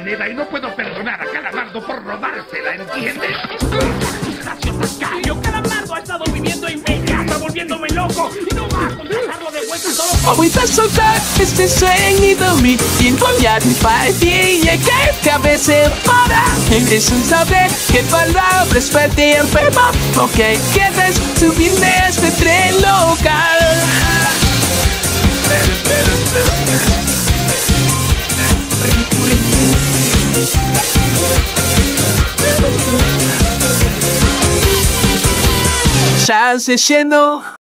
moneda y no puedo perdonar a Calamardo por robársela, ¿entiendes? Gracias, Macario. Calamardo ha estado viviendo en mi casa, volviéndome loco. Y no va a contratarlo de vuelta solo por... Voy a soltar este sueño y dormir sin cambiar mi partida que a veces para. Es un saber que palabras fuerte y enfermo. Porque quieres subirme a este tren local. Ya se llenó.